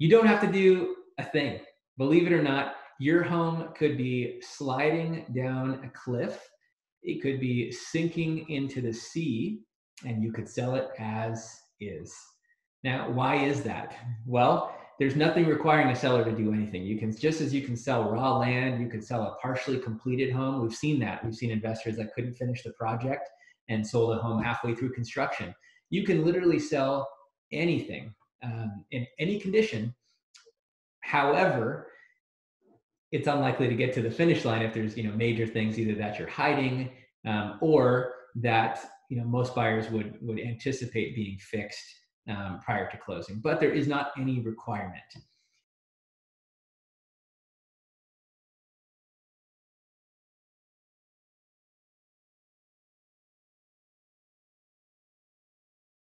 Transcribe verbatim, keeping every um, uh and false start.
You don't have to do a thing. Believe it or not, your home could be sliding down a cliff. It could be sinking into the sea, and you could sell it as is. Now, why is that? Well, there's nothing requiring a seller to do anything. You can, just as you can sell raw land, you can sell a partially completed home. We've seen that. We've seen investors that couldn't finish the project and sold a home halfway through construction. You can literally sell anything um, in any condition. However, it's unlikely to get to the finish line if there's, you know, major things either that you're hiding um, or that, you know, most buyers would would anticipate being fixed um, prior to closing. But there is not any requirement.